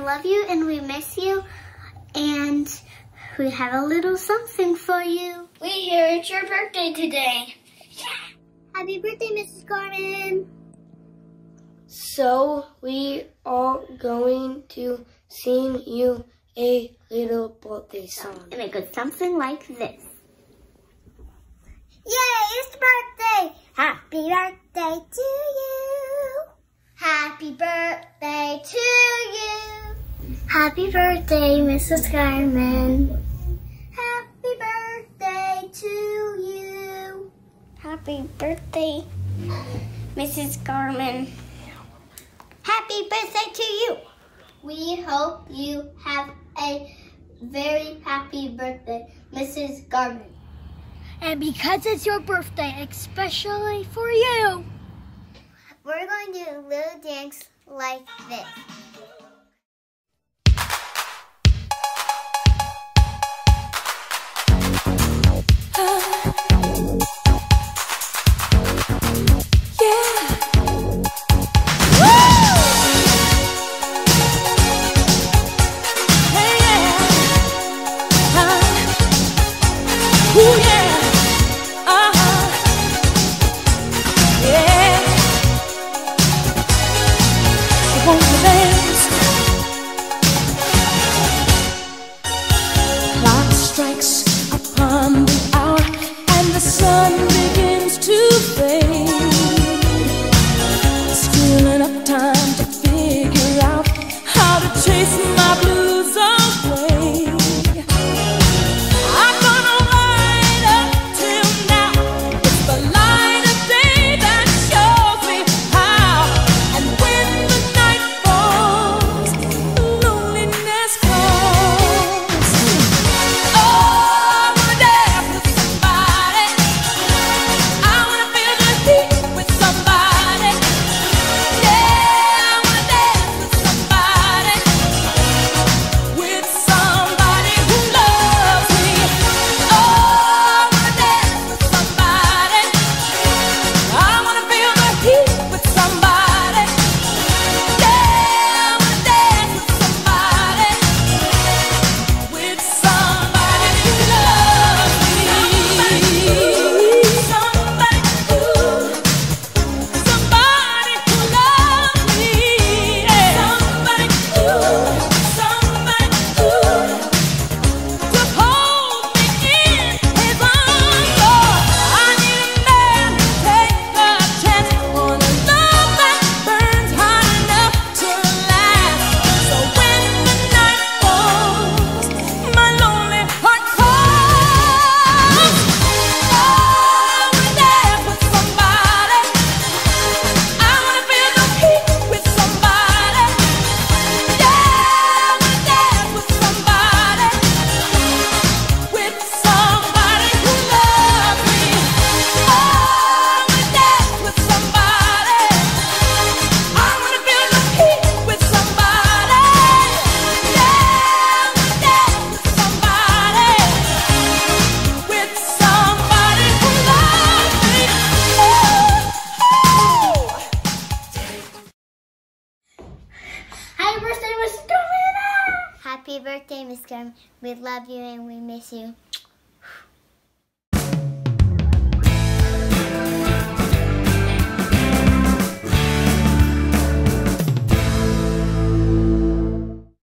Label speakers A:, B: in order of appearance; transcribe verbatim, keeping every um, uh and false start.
A: love you and we miss you. And we have a little something for you.
B: We hear it's your birthday today.
A: Yeah. Happy birthday, Missus Garman.
C: So we are going to sing you a little birthday song.
A: And it goes something like this.
B: Yay, it's birthday! Happy birthday to you! Happy birthday to you!
A: Happy birthday, Missus Garman.
B: Happy birthday to you!
A: Happy birthday, Missus Garman.
B: Happy birthday to you!
A: We hope you have a very happy birthday, Missus Garman.
B: And because it's your birthday, especially for you,
A: we're going to do a little dance like this.
B: Happy birthday, Miss Garman. We love you and we miss you.